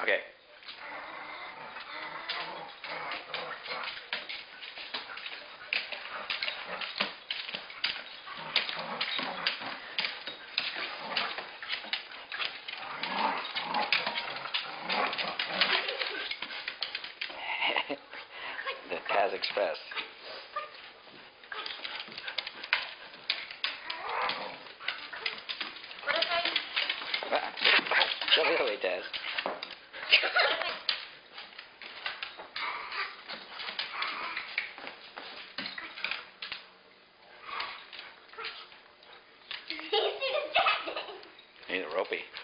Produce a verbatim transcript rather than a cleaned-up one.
Okay. The Taz Express. What if I... Go the other way, Taz. He's ropey.